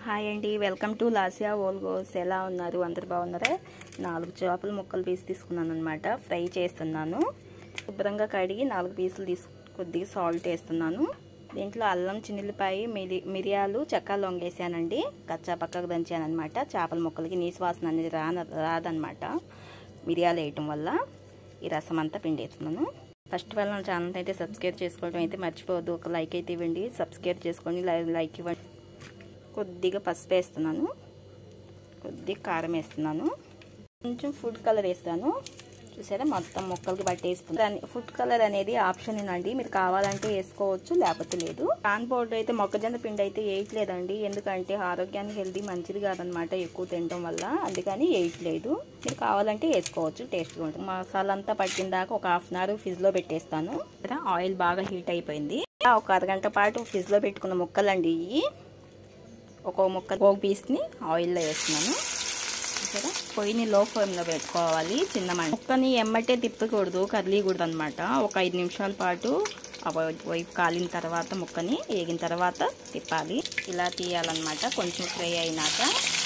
Hi అండి, welcome to లాసియా ఓల్గోస్. ఎలా ఉన్నారు? అందరు బాగున్నారా? 4 చేపల ముక్కలు పీస్ తీసుకున్నాను అనమాట. ఫ్రై చేస్తున్నాను. శుభ్రంగా కడిగి 4 పీసులు కొద్దిగా సాల్ట్ వేస్తున్నాను. దీంట్లో అల్లం, చిన్నుల్లిపాయ, మిరియాలు, చెక్క లొంగేసానండి. కచ్చా పక్కకు దంచాను అనమాట. చేపల ముక్కలకి నీసు వాసన అనేది రాదనమాట మిరియాలు వేయటం వల్ల. ఈ రసం అంతా పిండేస్తున్నాను. ఫస్ట్ ఆఫ్ ఆల్ నా ఛానల్ అయితే సబ్స్క్రైబ్ చేసుకోవడం అయితే మర్చిపోవద్దు. ఒక లైక్ అయితే ఇవ్వండి. సబ్స్క్రైబ్ చేసుకోండి, లైక్ ఇవ్వండి. కొద్దిగా పసుపు వేస్తున్నాను, కొద్దిగా కారం వేస్తున్నాను, కొంచెం ఫుడ్ కలర్ వేస్తాను. చూసారా, మొత్తం ముక్కలకి పట్టేస్తుంది. ఫుడ్ కలర్ అనేది ఆప్షన్ అండి, మీరు కావాలంటే వేసుకోవచ్చు, లేకపోతే లేదు. కాన్ పౌడర్ అయితే మొక్కజొన్న పిండి అయితే వేయట్లేదండి, ఎందుకంటే ఆరోగ్యానికి హెల్తీ మంచిది కాదనమాట ఎక్కువ తినడం వల్ల. అందుకని వేయట్లేదు. మీరు కావాలంటే వేసుకోవచ్చు, టేస్ట్గా ఉంటుంది. మసాలా అంతా పట్టిన దాకా ఒక హాఫ్ అన్ అవర్ ఫ్రిడ్జ్లో పెట్టేస్తాను. ఆయిల్ బాగా హీట్ అయిపోయింది. ఒక అరగంట పాటు ఫ్రిడ్జ్లో పెట్టుకున్న ముక్కలండి ఇవి. ఒక పీస్ని ఆయిల్లో వేస్తున్నాను. చూసారా, పొయ్యిని లో ఫ్లేమ్లో పెట్టుకోవాలి. చిన్న ముక్కని ఎమ్మటే తిప్పకూడదు, కర్లీకూడదు అనమాట. ఒక 5 నిమిషాల పాటు వైపు కాలిన తర్వాత ముక్కని వేగిన తర్వాత తిప్పాలి. ఇలా తీయాలన్నమాట. కొంచెం ఫ్రై అయినాక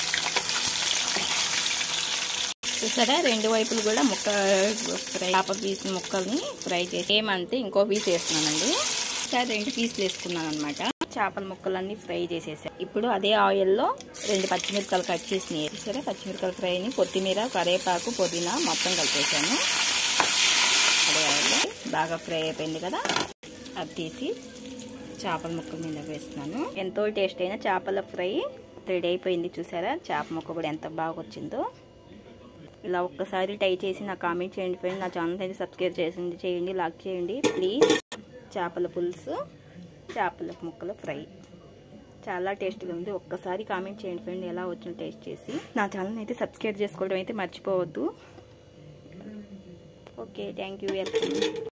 చూసారా, 2 వైపులు కూడా చేప పీస్ ముక్కల్ని ఫ్రై చేసి ఏమంటే ఇంకో పీస్ వేస్తున్నానండి. 2 పీసులు వేసుకున్నాను అనమాట. చేపల ముక్కలన్నీ ఫ్రై చేసేసాను. ఇప్పుడు అదే ఆయిల్లో 2 పచ్చిమిరపకాయలు కట్ చేసి వేసారా, పచ్చిమిరపకాయల ఫ్రైని కొత్తిమీర, కరివేపాకు, పుదీనా మొత్తం కలిపేసాను. అదే ఆయిల్లో బాగా ఫ్రై అయిపోయింది కదా, అది తీసి చేపల ముక్కల మీద వేస్తున్నాను. ఎంతో టేస్ట్ అయిన చేపల ఫ్రై రెడీ అయిపోయింది. చూసారా, చేప ముక్క కూడా ఎంత బాగా వచ్చిందో. ఇలా ఒక్కసారి ట్రై చేసి నాకు కామెంట్ చేయండి ఫ్రెండ్. నా ఛానల్ అయితే సబ్స్క్రైబ్ చేయండి, లైక్ చేయండి ప్లీజ్. చేపల పులుసు, చేపల ముక్కల ఫ్రై చాలా టేస్ట్గా ఉంది. ఒక్కసారి కామెంట్ చేయండి ఫ్రెండ్, ఎలా వచ్చిన టేస్ట్ చేసి. నా ఛానల్ అయితే సబ్స్క్రైబ్ చేసుకోవడం అయితే మర్చిపోవద్దు. Okay, thank you, welcome.